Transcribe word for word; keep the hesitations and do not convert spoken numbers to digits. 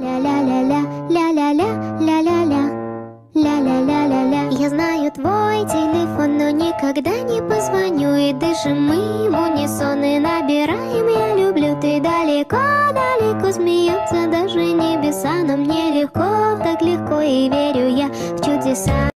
Ля-ля-ля-ля-ля, ля-ля-ля, ля-ля-ля, ля-ля-ля-ля-ля. Я знаю твой телефон, но никогда не позвоню. И дышим мы в унисон и набираем «Я люблю». Ты далеко, далеко, смеются даже небеса. Но мне легко, так легко, и верю я в чудеса.